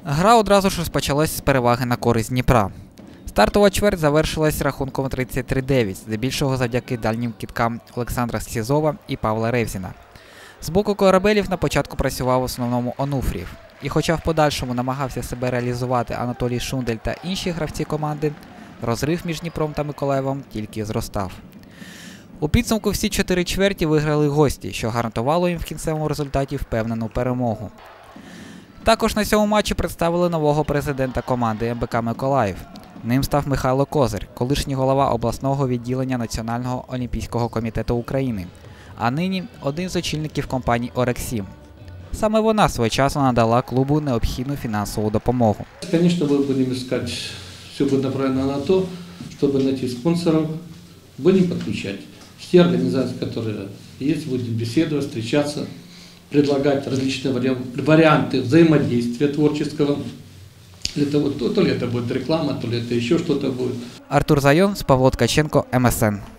Гра одразу ж розпочалась з переваги на користь Дніпра. Стартова чверть завершилась рахунком 33-9, здебільшого завдяки дальнім кидкам Олександра Сізова і Павла Ревзіна. З боку корабелів на початку працював в основному Онуфрієв. І хоча в подальшому намагався себе реалізувати Анатолій Шундель та інші гравці команди, розрив між Дніпром та Миколаєвом тільки зростав. У підсумку всі 4 чверті виграли гості, що гарантувало їм в кінцевому результаті впевнену перемогу. Також на цьому матчі представили нового президента команди МБК «Миколаїв». Ним став Михайло Козир, колишній голова обласного відділення Національного олімпійського комітету України, а нині один з очільників компанії «Орексім». Саме вона своєчасно надала клубу необхідну фінансову допомогу. Звісно, ми будемо шукати, все буде направлено на те, щоб знайти спонсорів, будемо підключати всі організації, які є, будемо бесідувати, зустрічатися, предлагать различные варианты взаимодействия творческого. Для того, то ли это будет реклама, то ли это еще что-то будет. Артур Зайон, Павло Ткаченко, МСН.